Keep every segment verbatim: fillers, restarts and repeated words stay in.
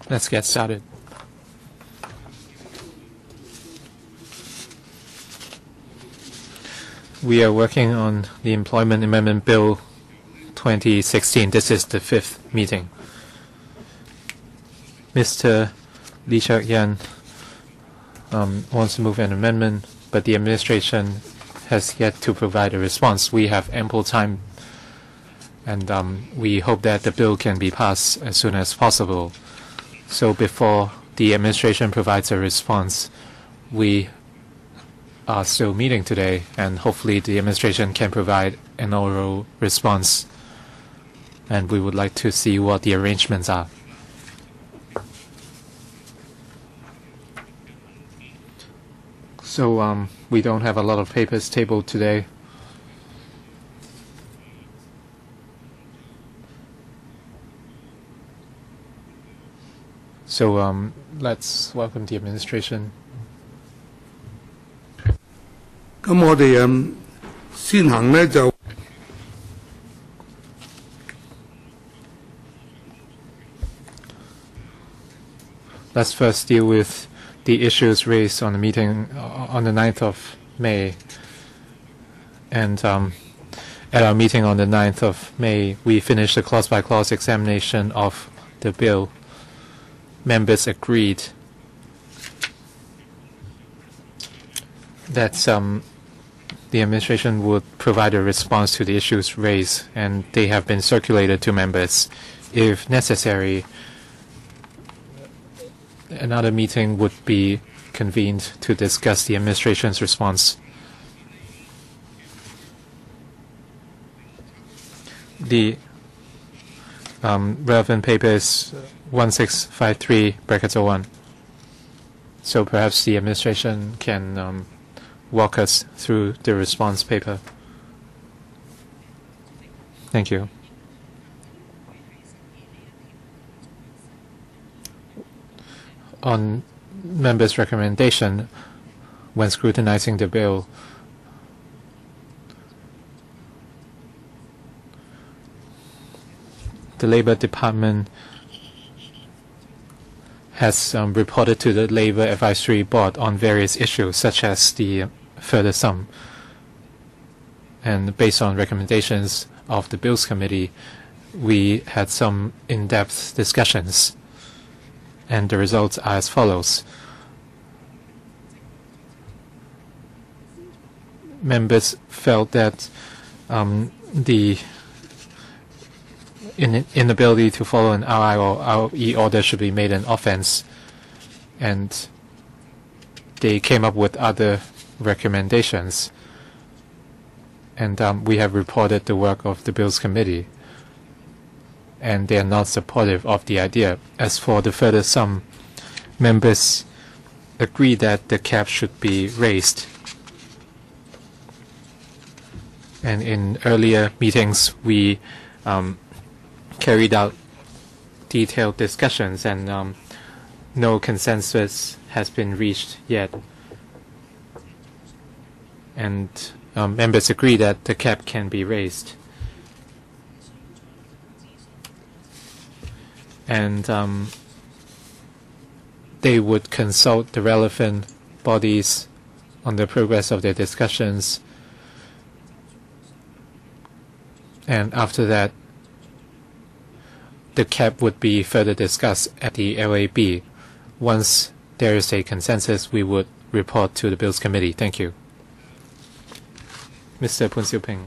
Let's get started. We are working on the Employment Amendment Bill twenty sixteen. This is the fifth meeting. Mister Lee Cheuk-yan um, wants to move an amendment, but the administration has yet to provide a response. We have ample time, and um, we hope that the bill can be passed as soon as possible. So before the administration provides a response, we are still meeting today, and hopefully the administration can provide an oral response, and we would like to see what the arrangements are. So um, we don't have a lot of papers tabled today. So um, let's welcome the administration. 咁我哋嗯先行呢就 Let's first deal with the issues raised on the meeting on the ninth of May. And um, at our meeting on the ninth of May, we finished the clause-by-clause examination of the bill. Members agreed that um, the administration would provide a response to the issues raised, and they have been circulated to members. If necessary, another meeting would be convened to discuss the administration's response. The um, relevant paper is one six five three brackets oh one. So perhaps the administration can um, walk us through the response paper. Thank you. On members' recommendation, when scrutinizing the bill, the Labor Department has um, reported to the Labor Advisory Board on various issues, such as the further sum. And based on recommendations of the Bills Committee, we had some in-depth discussions. And the results are as follows. Members felt that um, the in inability to follow an R I or R E order should be made an offense, and they came up with other recommendations. And um, we have reported the work of the Bills Committee, and they are not supportive of the idea. As for the further sum, members agree that the cap should be raised. And in earlier meetings, we um, carried out detailed discussions, and um, no consensus has been reached yet. And um, members agree that the cap can be raised. And um, they would consult the relevant bodies on the progress of their discussions. And after that, the cap would be further discussed at the L A B. Once there is a consensus, we would report to the Bills Committee. Thank you. Mister Poon Siu Ping.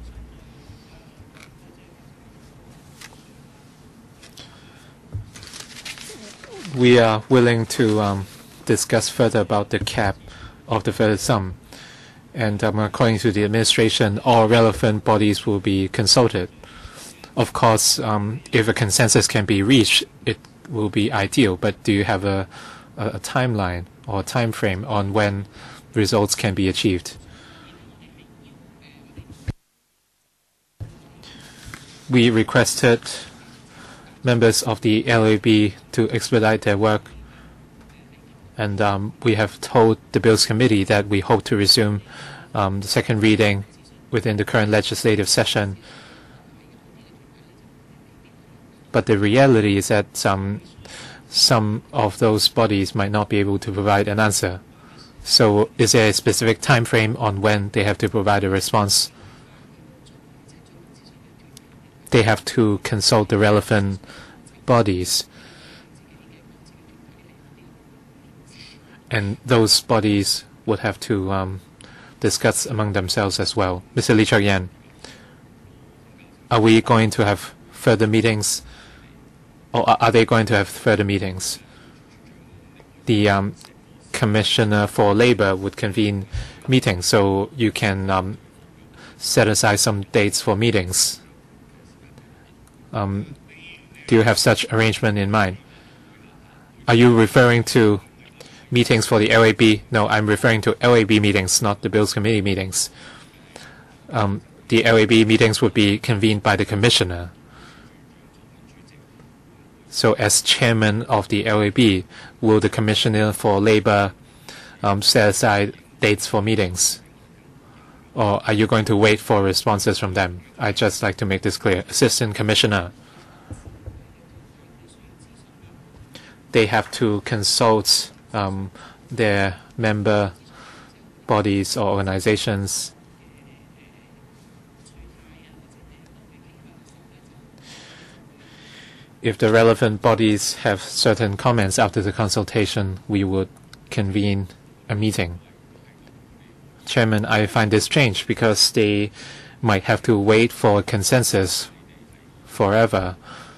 We are willing to um, discuss further about the cap of the further sum. And um, according to the administration, all relevant bodies will be consulted. Of course, um, if a consensus can be reached, it will be ideal. But do you have a, a, a timeline or a time frame on when results can be achieved? We requested members of the L A B to expedite their work, and um, we have told the Bills Committee that we hope to resume um, the second reading within the current legislative session. But the reality is that um, some of those bodies might not be able to provide an answer. So is there a specific time frame on when they have to provide a response? They have to consult the relevant bodies. And those bodies would have to um, discuss among themselves as well. Mister Lee Cheuk-yan, are we going to have further meetings? Or are they going to have further meetings? The um, Commissioner for Labor would convene meetings, so you can um, set aside some dates for meetings. Um, do you have such arrangement in mind? Are you referring to meetings for the L A B? No, I'm referring to L A B meetings, not the Bills Committee meetings. Um, the L A B meetings would be convened by the Commissioner. So as chairman of the L A B, will the Commissioner for Labor um, set aside dates for meetings? Or are you going to wait for responses from them? I'd just like to make this clear. Assistant Commissioner, they have to consult um, their member bodies or organizations. If the relevant bodies have certain comments after the consultation, we would convene a meeting. Chairman, I find this strange because they might have to wait for a consensus forever.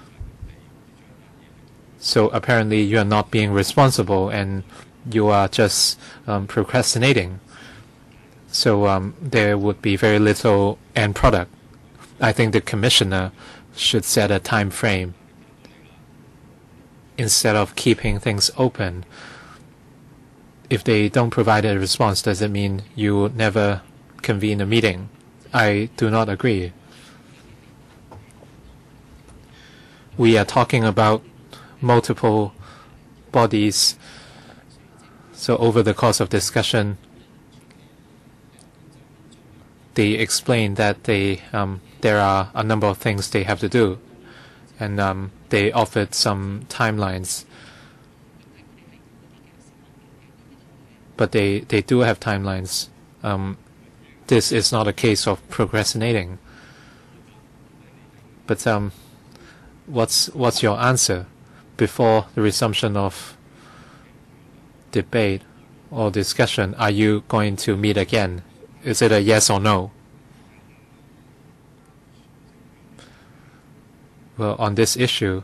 So apparently you are not being responsible and you are just um, procrastinating. So um, there would be very little end product. I think the Commissioner should set a time frame instead of keeping things open. If they don't provide a response, does it mean you would never convene a meeting? I do not agree. We are talking about multiple bodies. So over the course of discussion, they explain that they um, there are a number of things they have to do, and um, they offered some timelines. But they, they do have timelines. Um, this is not a case of procrastinating. But um, what's what's your answer before the resumption of debate or discussion? Are you going to meet again? Is it a yes or no? Well, on this issue,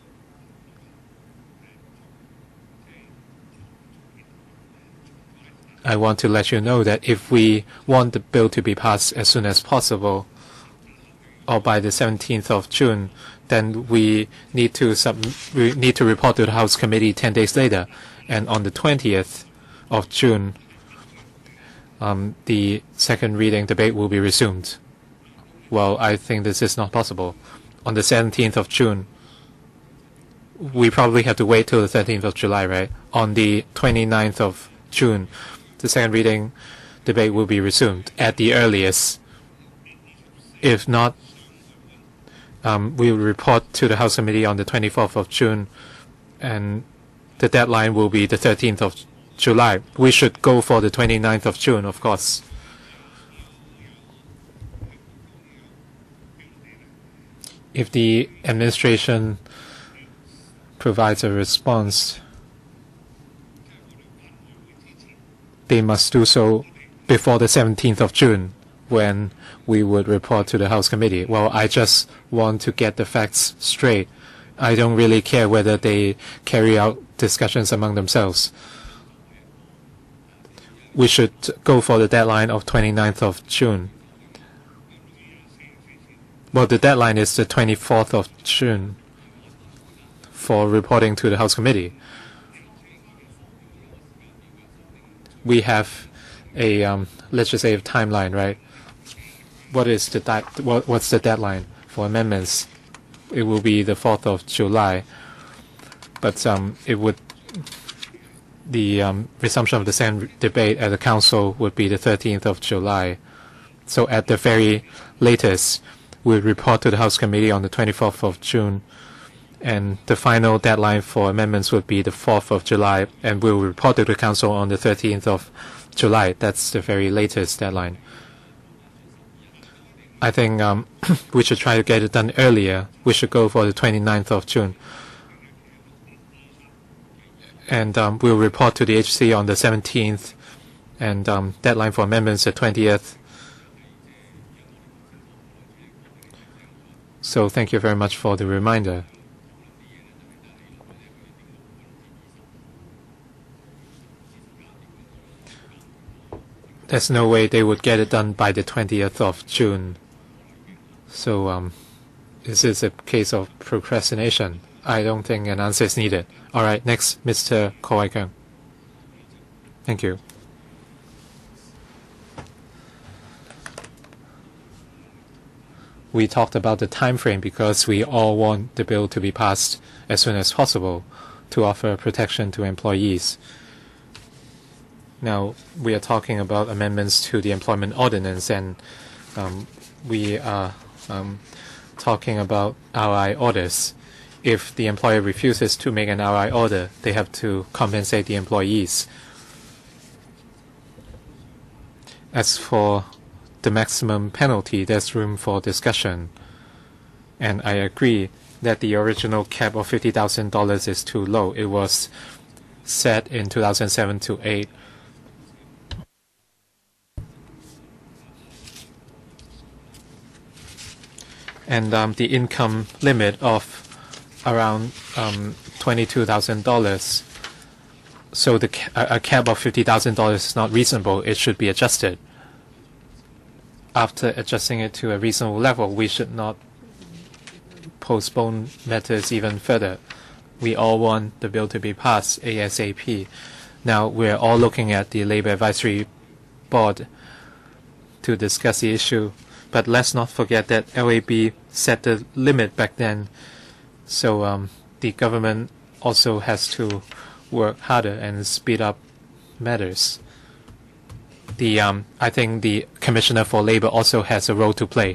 I want to let you know that if we want the bill to be passed as soon as possible, or by the seventeenth of June, then we need to sub we need to report to the House Committee ten days later, and on the twentieth of June, um, the second reading debate will be resumed. Well, I think this is not possible. On the seventeenth of June, we probably have to wait till the thirteenth of July, right? On the twenty-ninth of June, the second reading debate will be resumed at the earliest. If not, um, we will report to the House Committee on the twenty-fourth of June, and the deadline will be the thirteenth of July. We should go for the twenty-ninth of June, of course. If the administration provides a response, they must do so before the seventeenth of June, when we would report to the House Committee. Well, I just want to get the facts straight. I don't really care whether they carry out discussions among themselves. We should go for the deadline of twenty-ninth of June. Well, the deadline is the twenty-fourth of June for reporting to the House Committee. We have a um, legislative timeline, right? What is the what, what's the deadline for amendments? It will be the fourth of July, but um, it would the um, resumption of the second debate at the Council would be the thirteenth of July. So at the very latest, we'll report to the House Committee on the twenty-fourth of June, And the final deadline for amendments would be the fourth of July, and we'll report to the Council on the thirteenth of July. That's the very latest deadline. I think um, we should try to get it done earlier. We should go for the twenty-ninth of June. And um, we'll report to the H C on the seventeenth, and um, deadline for amendments the twentieth. So thank you very much for the reminder. There's no way they would get it done by the twentieth of June. So um, is this a case of procrastination? I don't think an answer is needed. All right, next, Mister Ko Wai-keung. Thank you. We talked about the time frame because we all want the bill to be passed as soon as possible to offer protection to employees. Now, we are talking about amendments to the employment ordinance, and um, we are um, talking about R I orders. If the employer refuses to make an R I order, they have to compensate the employees. As for the maximum penalty, there's room for discussion. And I agree that the original cap of fifty thousand dollars is too low. It was set in two thousand seven to eight. And um, the income limit of around um, twenty-two thousand dollars. So the ca a cap of fifty thousand dollars is not reasonable. It should be adjusted. After adjusting it to a reasonable level, we should not postpone matters even further. We all want the bill to be passed ASAP. Now we're all looking at the Labor Advisory Board to discuss the issue. But let's not forget that L A B set the limit back then. So um, the government also has to work harder and speed up matters. The um, I think the Commissioner for Labor also has a role to play.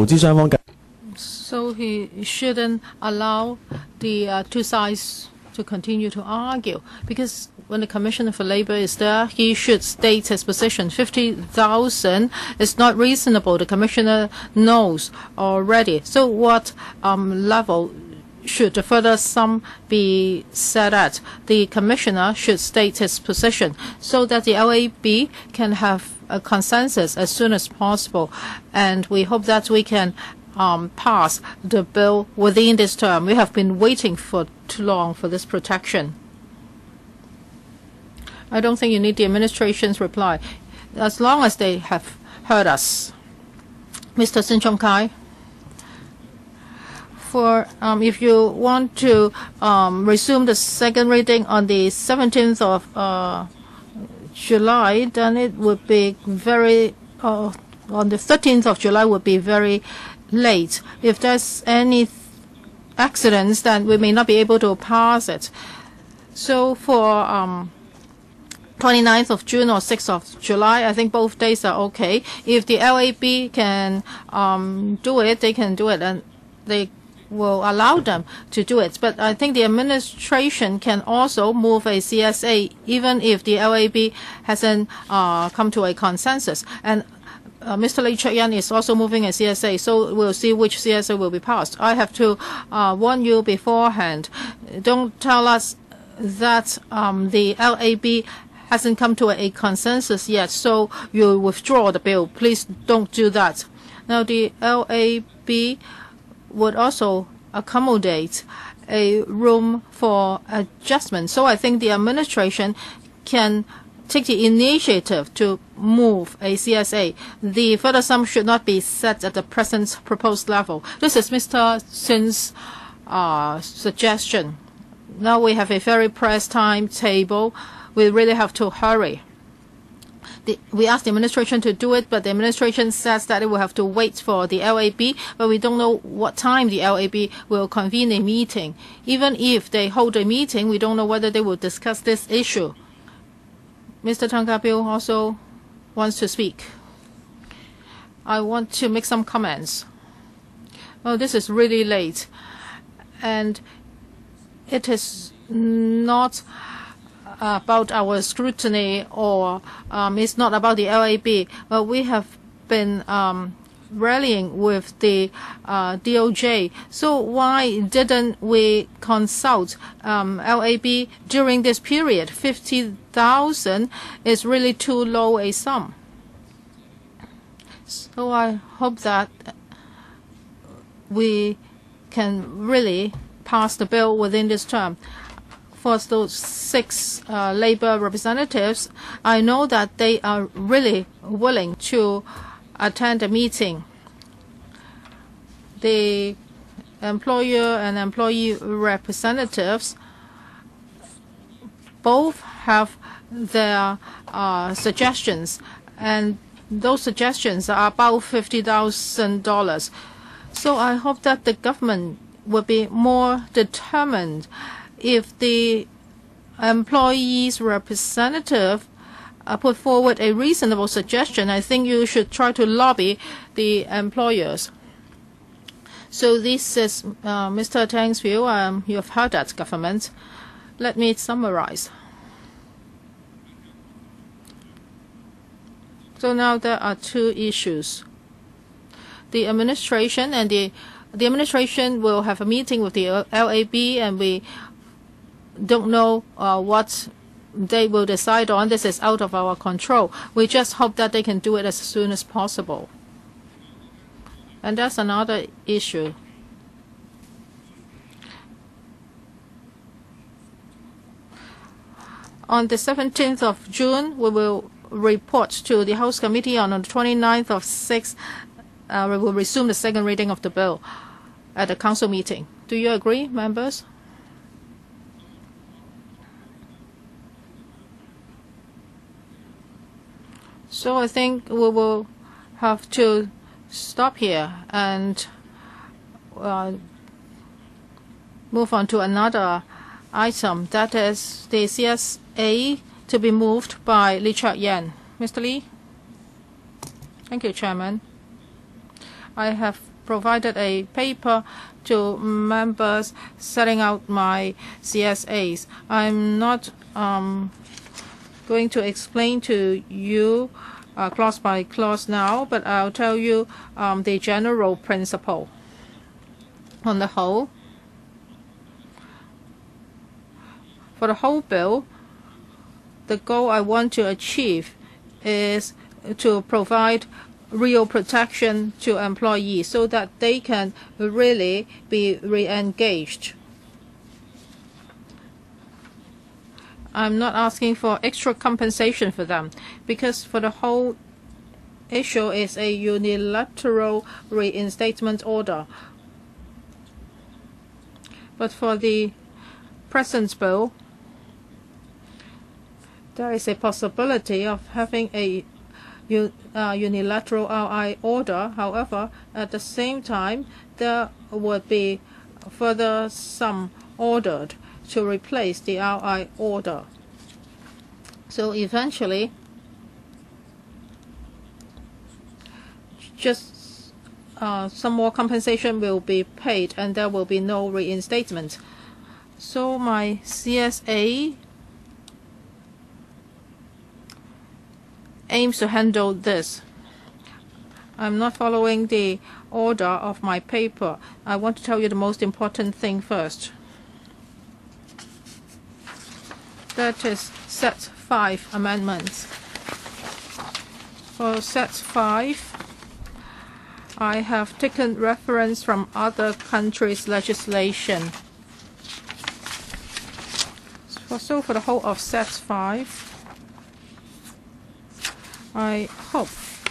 So he shouldn't allow the uh, two sides to continue to argue, because when the Commissioner for Labor is there, he should state his position. fifty thousand is not reasonable. The Commissioner knows already. So what um, level should the further sum be set at? The Commissioner should state his position so that the L A B can have a consensus as soon as possible. And we hope that we can um, pass the bill within this term. We have been waiting for too long for this protection. I don't think you need the administration's reply, as long as they have heard us. Mister Sin Chung Kai, for um, if you want to um, resume the second reading on the seventeenth of uh, July, then it would be very uh, on the thirteenth of July would be very late. If there's any accidents, then we may not be able to pass it. So for um, twenty-ninth of June or sixth of July, I think both days are okay. If the L A B can um, do it, they can do it, and they will allow them to do it. But I think the administration can also move a C S A, even if the L A B hasn't uh, come to a consensus. And uh, Mister Lee Cheuk-yan is also moving a C S A, so we'll see which C S A will be passed. I have to uh, warn you beforehand. Don't tell us that um, the L A B hasn't come to a consensus yet, so you withdraw the bill. Please don't do that. Now, the L A B would also accommodate a room for adjustment. So I think the administration can take the initiative to move a C S A. The further sum should not be set at the present proposed level. This is Mister Sin's uh, suggestion. Now we have a very pressed timetable. We really have to hurry. The, we asked the administration to do it, but the administration says that it will have to wait for the L A B, but we don't know what time the L A B will convene a meeting. Even if they hold a meeting, we don't know whether they will discuss this issue. Mister Tan Ka-pil also wants to speak. I want to make some comments. Oh, this is really late. And it is not about our scrutiny, or um, it's not about the L A B. But we have been um, rallying with the uh, D O J. So why didn't we consult um, L A B during this period? fifty thousand is really too low a sum. So I hope that we can really pass the bill within this term. For those six uh, labor representatives, I know that they are really willing to attend a meeting. The employer and employee representatives both have their uh, suggestions, and those suggestions are about fifty thousand dollars. So I hope that the government will be more determined. If the employees' representative uh, put forward a reasonable suggestion, I think you should try to lobby the employers. So this is uh, Mister Tang's view. Um, you have heard that, government. Let me summarize. So now there are two issues. The administration and the the administration will have a meeting with the L A B, and we don't know uh, what they will decide on. This is out of our control. We just hope that they can do it as soon as possible. And that's another issue. On the seventeenth of June, we will report to the House Committee. On the twenty-ninth of sixth, uh, we will resume the second reading of the bill at the Council meeting. Do you agree, members? So I think we will have to stop here and uh, move on to another item, that is the C S A to be moved by Lee Cheuk-yan. Mister Lee? Thank you, Chairman. I have provided a paper to members setting out my C S As. I'm not um, going to explain to you uh, clause by clause now, but I'll tell you um, the general principle. On the whole, for the whole bill, the goal I want to achieve is to provide real protection to employees so that they can really be re-engaged. I'm not asking for extra compensation for them, because for the whole issue is a unilateral reinstatement order. But for the present bill, there is a possibility of having a uh, unilateral R I order. However, at the same time, there would be further sum ordered to replace the R I order. So eventually, just uh, some more compensation will be paid, and there will be no reinstatement. So my C S A aims to handle this. I'm not following the order of my paper. I want to tell you the most important thing first. That is set five amendments. For set five, I have taken reference from other countries' legislation. So for the whole of set five, I hope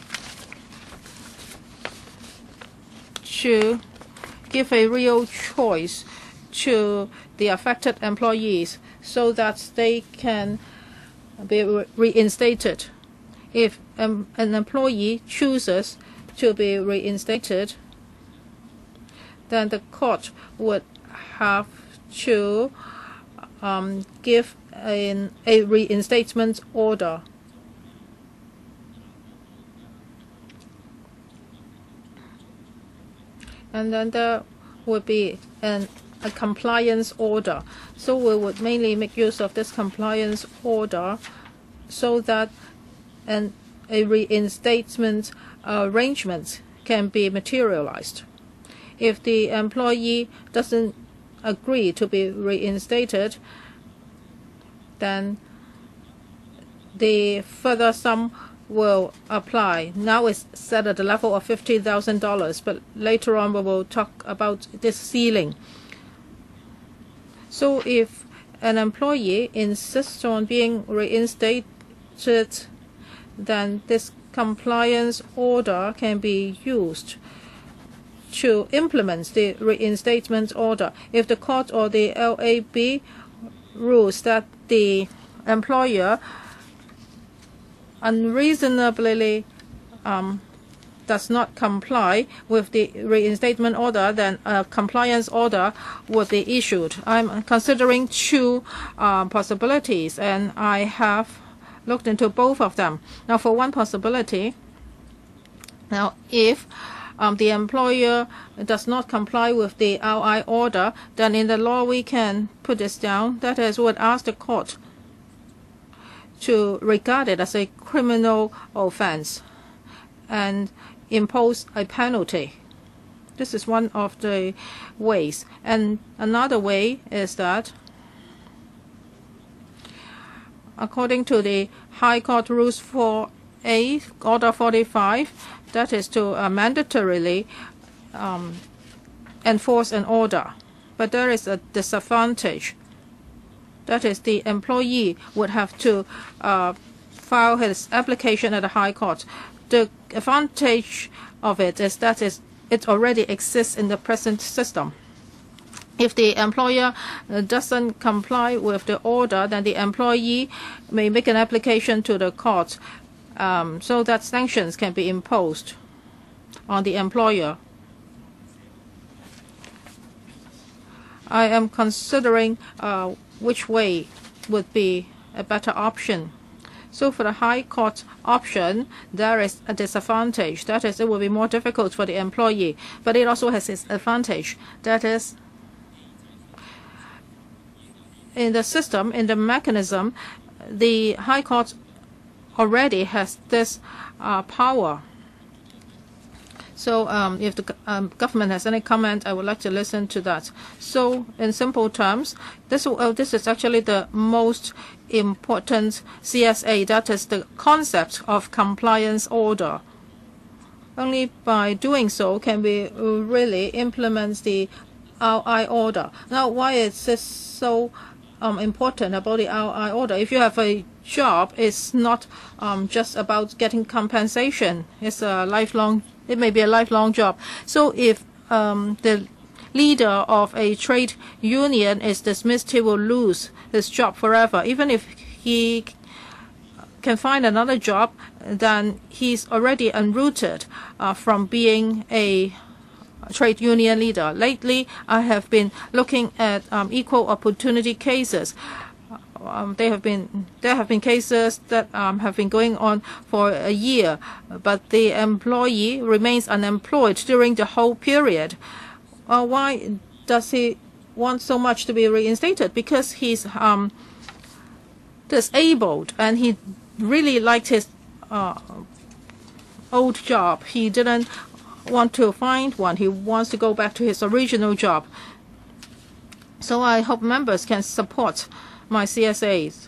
to give a real choice to the affected employees so that they can be re reinstated. If um, an employee chooses to be reinstated, then the court would have to um, give an, a reinstatement order. And then there would be an a compliance order. So we would mainly make use of this compliance order so that an, a reinstatement arrangement can be materialized. If the employee doesn't agree to be reinstated, then the further sum will apply. Now it's set at the level of fifty thousand dollars, but later on we will talk about this ceiling. So if an employee insists on being reinstated, then this compliance order can be used to implement the reinstatement order. If the court or the L A B rules that the employer unreasonably um, does not comply with the reinstatement order, then a compliance order would be issued. I'm considering two uh, possibilities, and I have looked into both of them. Now, for one possibility, now if um, the employer does not comply with the L I order, then in the law we can put this down. That is, we would ask the court to regard it as a criminal offense and impose a penalty. This is one of the ways. And another way is that, according to the High Court Rules four A, Order forty-five, that is to uh, mandatorily um, enforce an order. But there is a disadvantage. That is, the employee would have to uh, file his application at the High Court. The advantage of it is that it already exists in the present system. If the employer doesn't comply with the order, then the employee may make an application to the court um, so that sanctions can be imposed on the employer. I am considering uh, which way would be a better option. So for the High Court option, there is a disadvantage. That is, it will be more difficult for the employee, but it also has its advantage. That is, in the system, in the mechanism, the High Court already has this uh, power. So um, if the um, government has any comment, I would like to listen to that. So in simple terms, this, uh, this is actually the most important C S A, that is the concept of compliance order. Only by doing so can we really implement the L I order. Now, why is this so um, important about the L I order? If you have a job, it's not um, just about getting compensation. It's a lifelong It may be a lifelong job. So if um, the leader of a trade union is dismissed, he will lose his job forever. Even if he can find another job, then he's already unrooted uh, from being a trade union leader. Lately, I have been looking at um, equal opportunity cases. Um, they have been there have been cases that um, have been going on for a year, but the employee remains unemployed during the whole period. Uh, why does he want so much to be reinstated? Because he's um, disabled and he really liked his uh, old job. He didn't want to find one. He wants to go back to his original job. So I hope members can support my C S As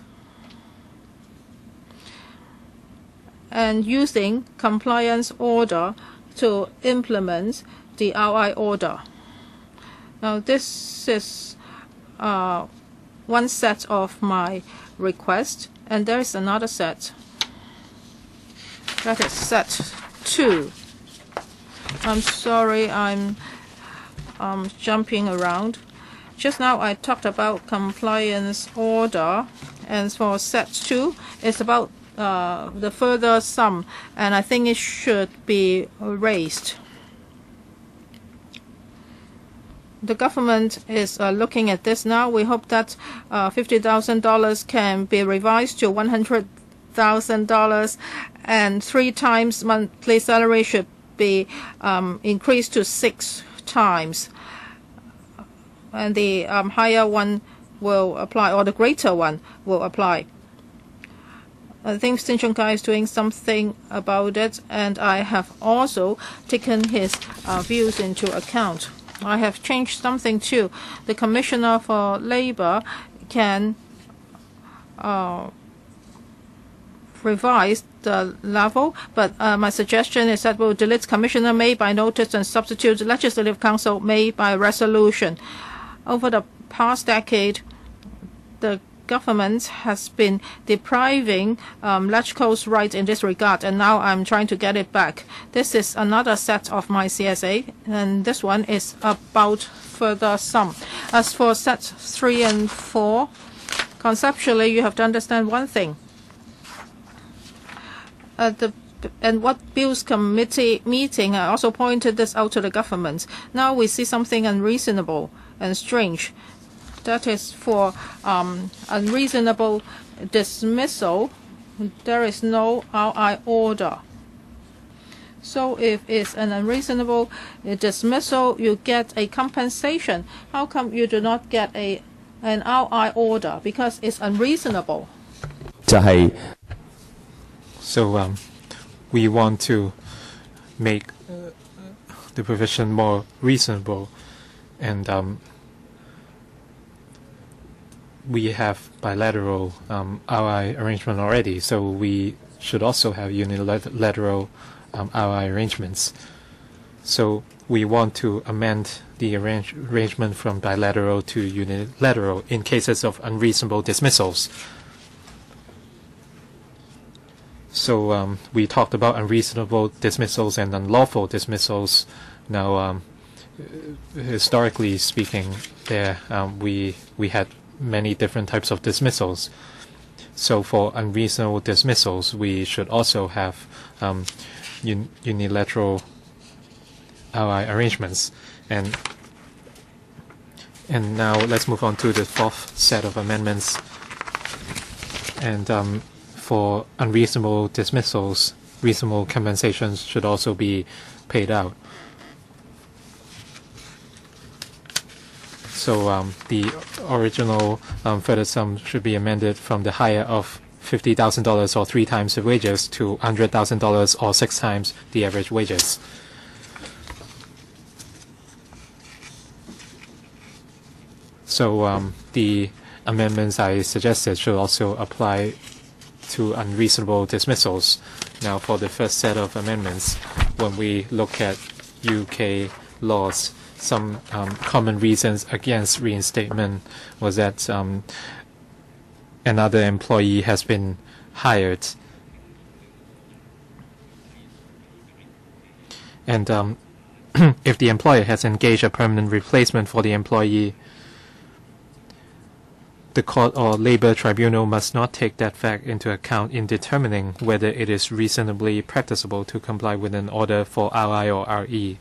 and using compliance order to implement the L I order. Now this is uh, one set of my requests, and there is another set. That is set two. I'm sorry, I'm um, jumping around. Just now I talked about compliance order, and for set two, it's about uh, the further sum, and I think it should be raised. The government is uh, looking at this now. We hope that uh, fifty thousand dollars can be revised to one hundred thousand dollars, and three times monthly salary should be um, increased to six times. and the um, higher one will apply, or the greater one will apply. I think Stin Chung Kai is doing something about it, and I have also taken his uh, views into account. I have changed something too. The Commissioner for Labour can uh, revise the level, but uh, my suggestion is that we'll delete Commissioner made by notice and substitute Legislative Council made by resolution. Over the past decade, the government has been depriving um, LegCo's right in this regard, and now I'm trying to get it back. This is another set of my C S A, and this one is about further sum. As for sets three and four, conceptually, you have to understand one thing. Uh, the and what Bills Committee meeting, I also pointed this out to the government. Now we see something unreasonable and strange. That is for um, unreasonable dismissal, there is no R I order. So if it's an unreasonable dismissal, you get a compensation. How come you do not get a an R I order? Because it's unreasonable. So um, we want to make uh, the provision more reasonable, and um, we have bilateral um, R I arrangement already, so we should also have unilateral um, R I arrangements. So we want to amend the arrange arrangement from bilateral to unilateral in cases of unreasonable dismissals. So um, we talked about unreasonable dismissals and unlawful dismissals. Now, um, historically speaking, there um, we we had many different types of dismissals. So for unreasonable dismissals, we should also have um, un unilateral R I arrangements. And and now let's move on to the fourth set of amendments. And um, for unreasonable dismissals, reasonable compensations should also be paid out. So um, the original um, further sum should be amended from the higher of fifty thousand dollars or three times the wages to one hundred thousand dollars or six times the average wages. So um, the amendments I suggested should also apply to unreasonable dismissals. Now, for the first set of amendments, when we look at U K laws, some um, common reasons against reinstatement was that um, another employee has been hired, and um, if the employer has engaged a permanent replacement for the employee, the court or labor tribunal must not take that fact into account in determining whether it is reasonably practicable to comply with an order for R I or R E.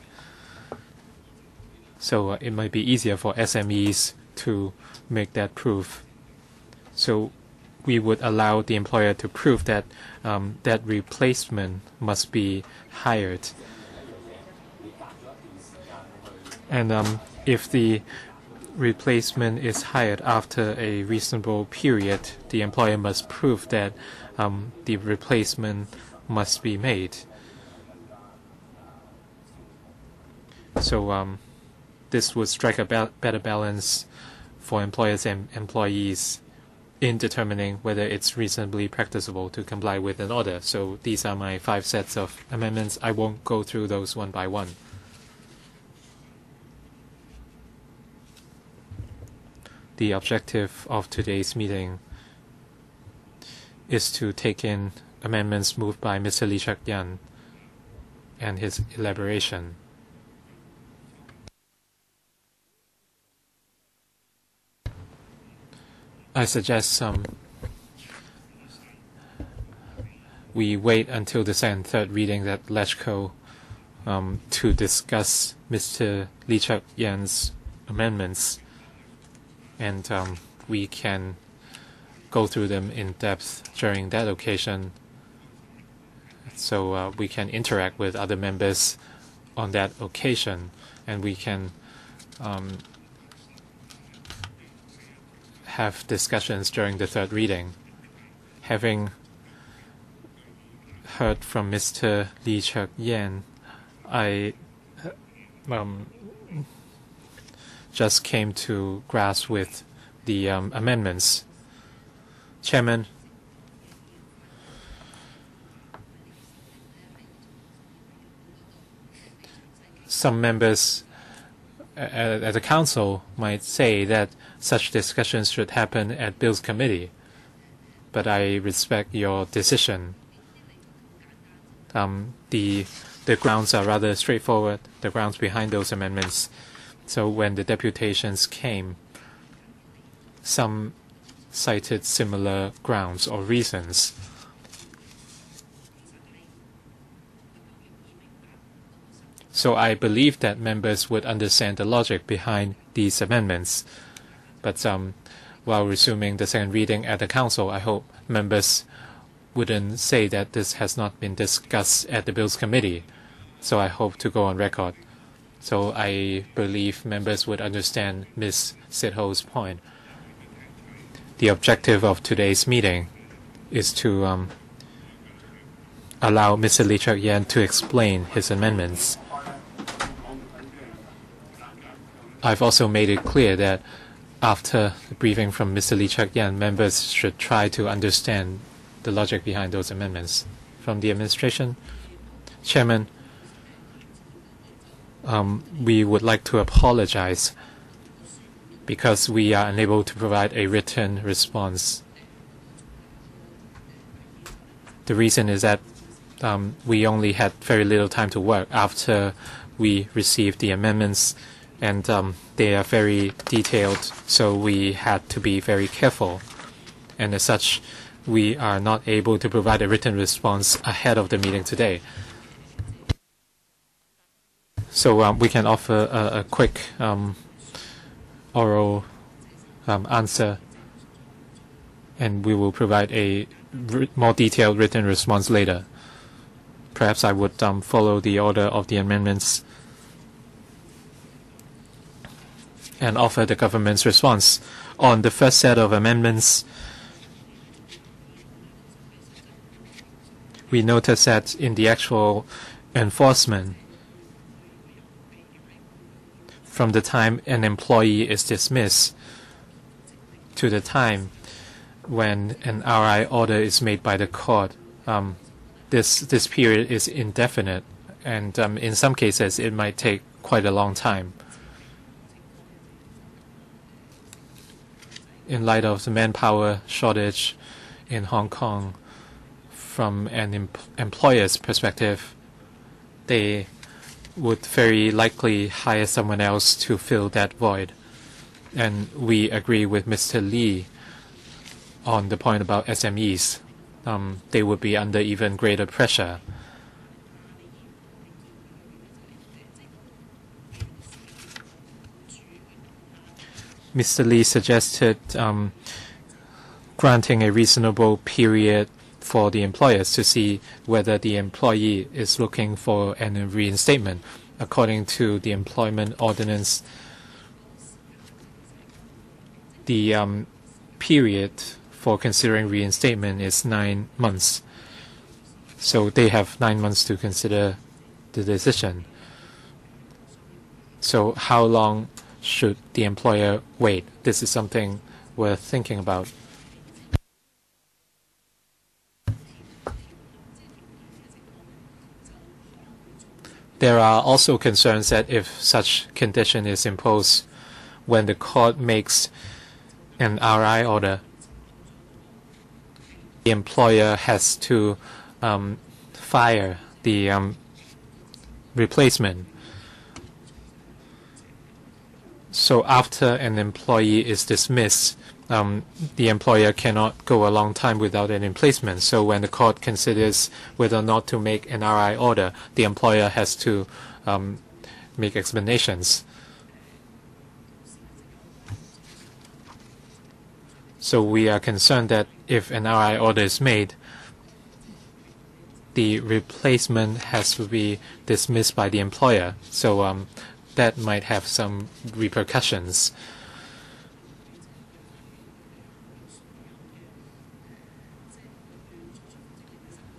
So uh, it might be easier for S M Es to make that proof. So we would allow the employer to prove that um, that replacement must be hired. And um, if the replacement is hired after a reasonable period, the employer must prove that um, the replacement must be made. So um, this would strike a ba better balance for employers and employees in determining whether it's reasonably practicable to comply with an order. So these are my five sets of amendments. I won't go through those one by one. The objective of today's meeting is to take in amendments moved by Mister Lee Cheuk-yan and his elaboration. I suggest um, we wait until the second and third reading at LegCo um, to discuss Mister Lee Cheuk-yan's amendments, and um, we can go through them in depth during that occasion, so uh, we can interact with other members on that occasion, and we can um, have discussions during the third reading. Having heard from Mister Lee Cheuk-yan, I um, just came to grasp with the um, amendments. Chairman, some members at, at the Council might say that such discussions should happen at Bills Committee, but I respect your decision. Um, the the grounds are rather straightforward, the grounds behind those amendments. So when the deputations came, some cited similar grounds or reasons. So I believe that members would understand the logic behind these amendments. But um, while resuming the second reading at the Council, I hope members wouldn't say that this has not been discussed at the Bills Committee. So I hope to go on record. So I believe members would understand Miz Sit-Ho's point. The objective of today's meeting is to um, allow Mister Lee Cheuk-yan to explain his amendments. I've also made it clear that after the briefing from Mister Lee Cheuk-yan, members should try to understand the logic behind those amendments. From the administration, Chairman, um, we would like to apologize because we are unable to provide a written response. The reason is that um, we only had very little time to work after we received the amendments, and um, they are very detailed, so we had to be very careful. And as such, we are not able to provide a written response ahead of the meeting today. So um, we can offer a, a quick um, oral um, answer, and we will provide a more detailed written response later. Perhaps I would um, follow the order of the amendments and offer the government's response. On the first set of amendments, we noticed that in the actual enforcement, from the time an employee is dismissed to the time when an R I order is made by the court, um, this this period is indefinite, and um, in some cases it might take quite a long time. In light of the manpower shortage in Hong Kong, from an em employer's perspective, they would very likely hire someone else to fill that void. And we agree with Mister Lee on the point about S M Es. Um, they would be under even greater pressure. Mister Lee suggested um, granting a reasonable period for the employers to see whether the employee is looking for a reinstatement. According to the employment ordinance, the um, period for considering reinstatement is nine months. So they have nine months to consider the decision. So how long should the employer wait? This is something worth thinking about. There are also concerns that if such condition is imposed when the court makes an R I order, the employer has to um, fire the um, replacement. So after an employee is dismissed, um, the employer cannot go a long time without an replacement. So when the court considers whether or not to make an R I order, the employer has to um, make explanations. So we are concerned that if an R I order is made, the replacement has to be dismissed by the employer. So um, that might have some repercussions.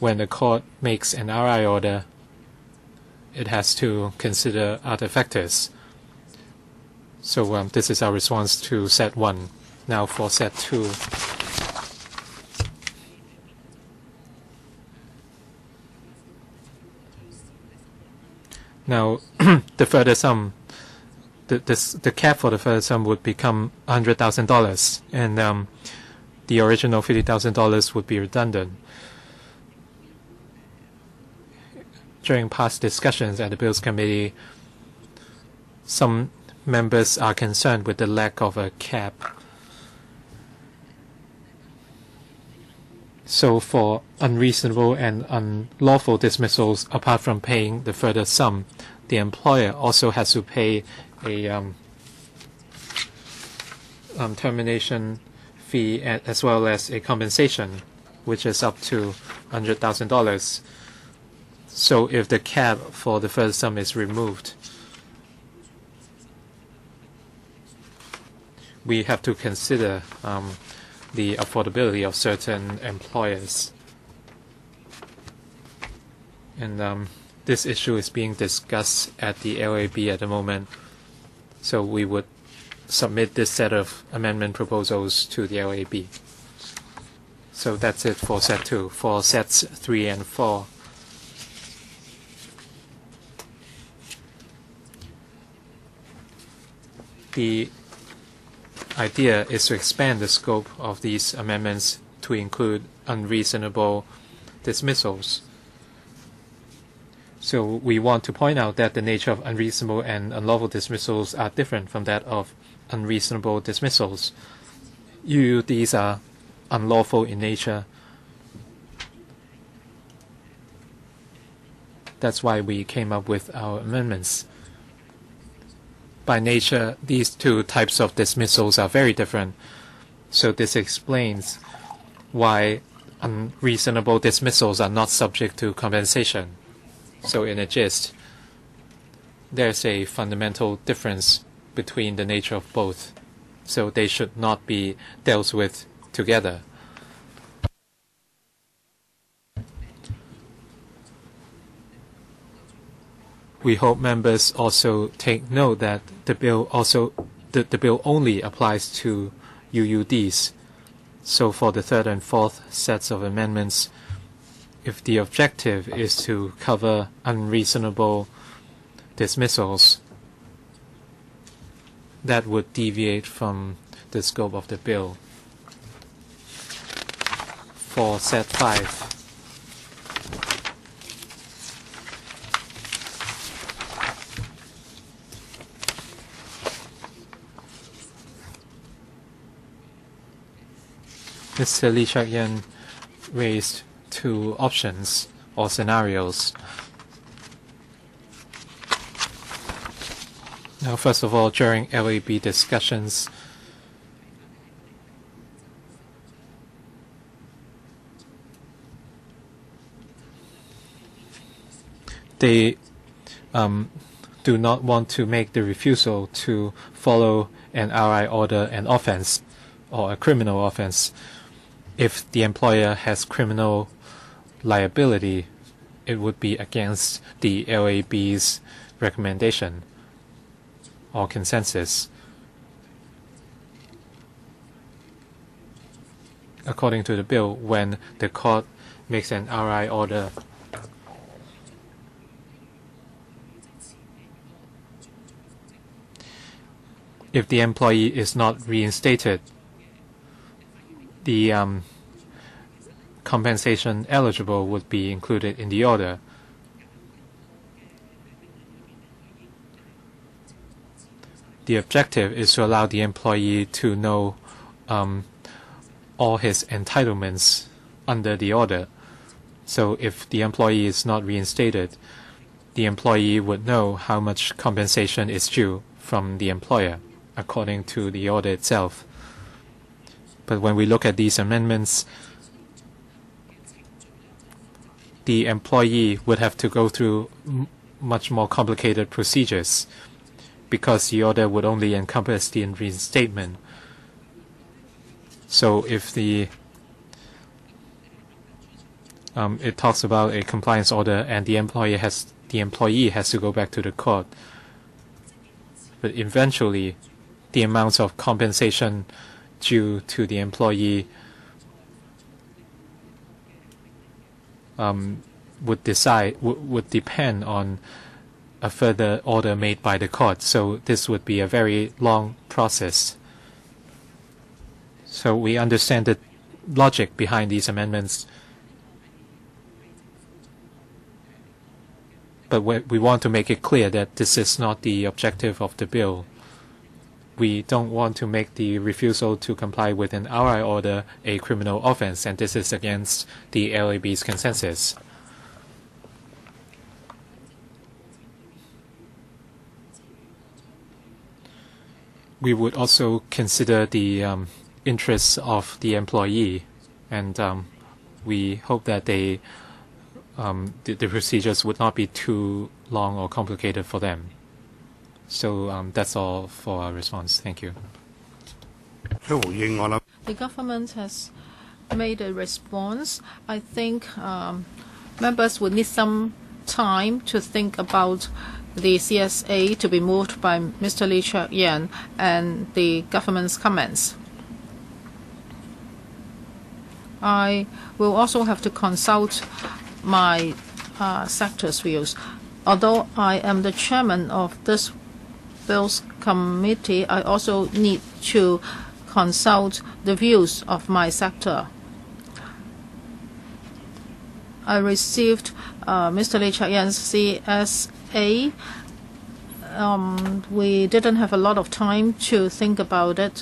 when the court makes an R I order, it has to consider other factors. So um, this is our response to set one. Now for set two. Now the further sum, the, this, the cap for the further sum would become one hundred thousand dollars, and um, the original fifty thousand dollars would be redundant. During past discussions at the Bills Committee, some members are concerned with the lack of a cap. So for unreasonable and unlawful dismissals, apart from paying the further sum, the employer also has to pay a um, um, termination fee as well as a compensation, which is up to one hundred thousand dollars. So if the cap for the further sum is removed, we have to consider um, the affordability of certain employers. And um, this issue is being discussed at the L A B at the moment. So we would submit this set of amendment proposals to the L A B. So that's it for set two. For sets three and four, the idea is to expand the scope of these amendments to include unreasonable dismissals. So we want to point out that the nature of unreasonable and unlawful dismissals are different from that of unreasonable dismissals. U U Ds are unlawful in nature. That's why we came up with our amendments. By nature, these two types of dismissals are very different. So this explains why unreasonable dismissals are not subject to compensation. So in a gist, there's a fundamental difference between the nature of both. So they should not be dealt with together. We hope members also take note that the bill also the, the bill only applies to U U Ds. So for the third and fourth sets of amendments, if the objective is to cover unreasonable dismissals, that would deviate from the scope of the bill. For set five, Mister Lee Cheuk-yan raised two options or scenarios. Now, first of all, during L A B discussions, they um, do not want to make the refusal to follow an R I order an offense or a criminal offense. If the employer has criminal liability, it would be against the L A B's recommendation or consensus. According to the bill, when the court makes an R I order, if the employee is not reinstated, the um, compensation eligible would be included in the order. The objective is to allow the employee to know um, all his entitlements under the order. So if the employee is not reinstated, the employee would know how much compensation is due from the employer according to the order itself. But when we look at these amendments, the employee would have to go through m much more complicated procedures because the order would only encompass the reinstatement. So if the um, it talks about a compliance order, and the employee has the employee has to go back to the court. But eventually, the amounts of compensation due to the employee um, would decide would depend on a further order made by the court. So this would be a very long process. So we understand the logic behind these amendments, but we want to make it clear that this is not the objective of the bill. We don't want to make the refusal to comply with an R I order a criminal offense, and this is against the L A B's consensus. We would also consider the um, interests of the employee, and um, we hope that they, um, the, the procedures would not be too long or complicated for them. So um, that's all for our response. Thank you. The government has made a response. I think um, members would need some time to think about the C S A to be moved by Mister Lee Cheuk-yan and the government's comments. I will also have to consult my uh, sector's views. Although I am the chairman of this Bills Committee, I also need to consult the views of my sector. I received uh, Mister Lee Cheuk-yan's C S A. Um, we didn't have a lot of time to think about it,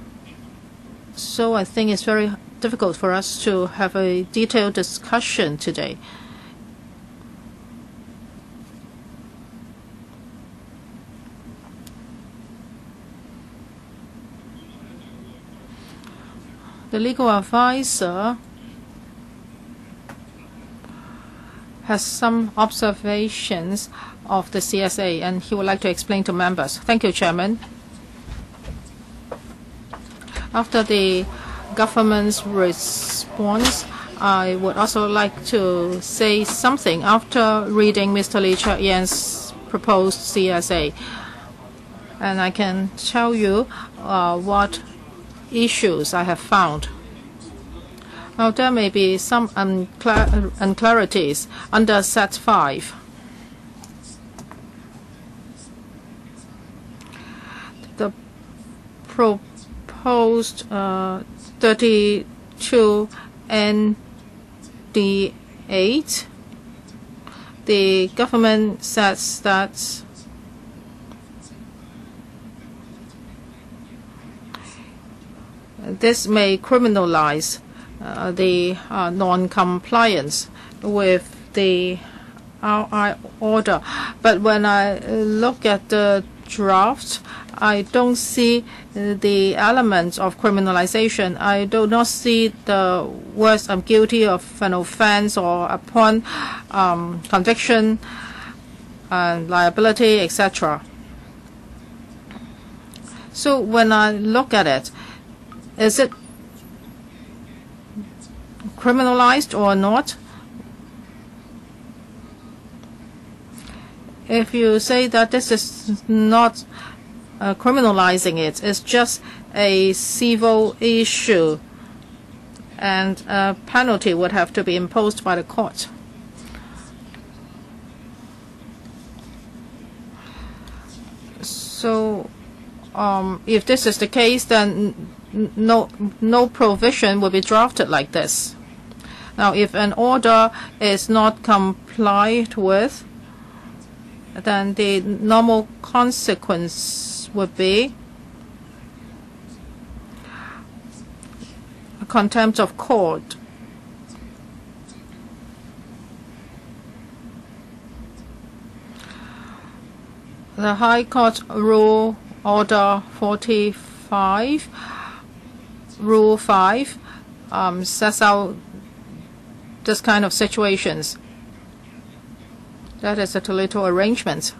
so I think it's very difficult for us to have a detailed discussion today. The legal advisor has some observations of the C S A, and he would like to explain to members. Thank you, Chairman. After the government's response, I would also like to say something after reading Mister Lee Cheuk-yan's proposed C S A. And I can tell you uh, what issues I have found. Now, there may be some unclar unclarities under Set five. The proposed uh, thirty-two N D eight, the government says that this may criminalize uh, the uh, non-compliance with the R I order. But when I look at the draft, I don't see the elements of criminalization. I do not see the words "I'm guilty of an offense" or "upon um, conviction and liability," et cetera. So when I look at it, is it criminalized or not? If you say that this is not uh, criminalizing it, it's just a civil issue, and a penalty would have to be imposed by the court. So um, if this is the case, then no, no provision will be drafted like this. Now, if an order is not complied with, then the normal consequence would be a contempt of court. The High Court Rule Order forty-five, Rule five, um, sets out this kind of situations. That is a Toledo arrangement.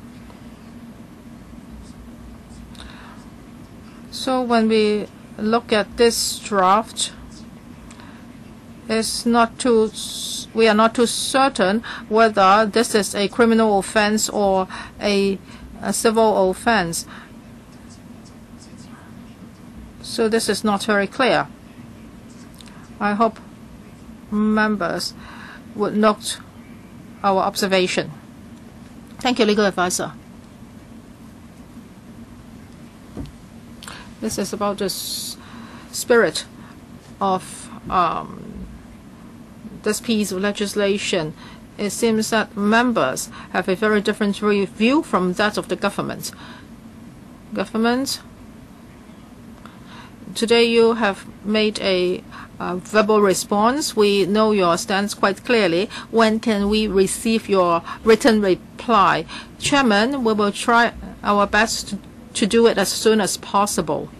So when we look at this draft, is not too, we are not too certain whether this is a criminal offense or a, a civil offense. So this is not very clear. I hope members would note our observation. Thank you, legal advisor. This is about the spirit of um, this piece of legislation. It seems that members have a very different view from that of the government. Government, today you have made a uh, verbal response. We know your stance quite clearly. When can we receive your written reply? Chairman, we will try our best to, to do it as soon as possible.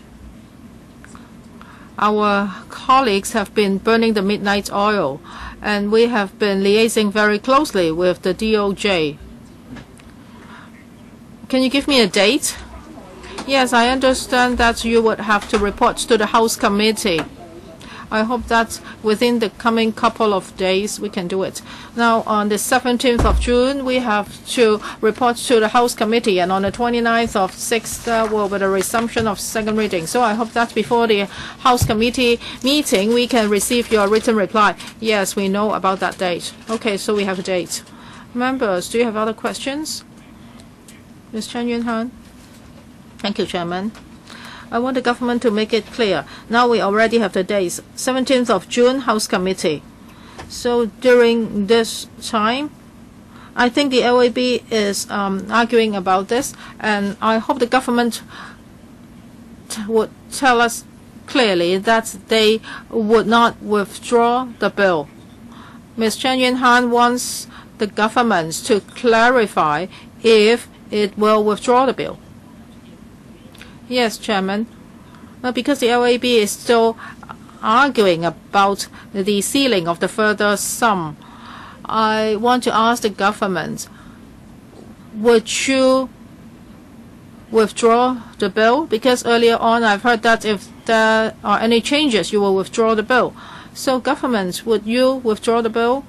Our colleagues have been burning the midnight oil, and we have been liaising very closely with the D O J. Can you give me a date? Yes, I understand that you would have to report to the House Committee. I hope that within the coming couple of days we can do it. Now, on the seventeenth of June, we have to report to the House Committee, and on the twenty-ninth of sixth uh, will be the resumption of second reading. So I hope that before the House Committee meeting, we can receive your written reply. Yes, we know about that date. Okay, so we have a date. Members, do you have other questions? Miz Chen Yun-han? Thank you, Chairman. I want the government to make it clear. Now we already have the dates. seventeenth of June, House Committee. So during this time, I think the L A B is um, arguing about this, and I hope the government t would tell us clearly that they would not withdraw the bill. Miz Chen Yun-han wants the government to clarify if it will withdraw the bill. Yes, Chairman. Well, because the L A B is still arguing about the ceiling of the further sum, I want to ask the government, would you withdraw the bill? Because earlier on I've heard that if there are any changes, you will withdraw the bill. So, government, would you withdraw the bill?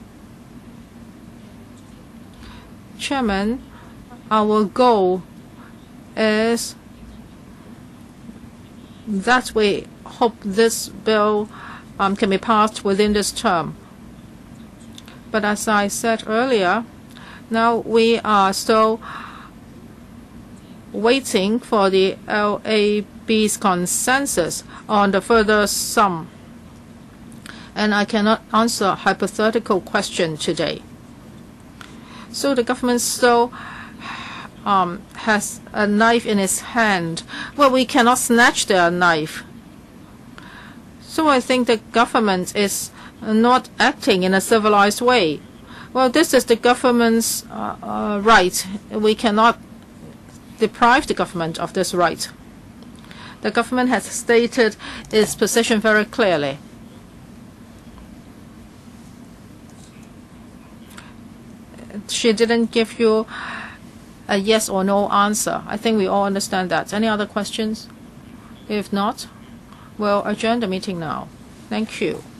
Chairman, our goal is that we hope this bill um, can be passed within this term. But as I said earlier, now we are still waiting for the L A B's consensus on the further sum. And I cannot answer a hypothetical question today. So the government still Um, has a knife in its hand. Well, we cannot snatch their knife. So I think the government is not acting in a civilized way. Well, this is the government's uh, uh, right. We cannot deprive the government of this right. The government has stated its position very clearly. She didn't give you a yes or no answer. I think we all understand that. Any other questions? If not, we'll adjourn the meeting now. Thank you.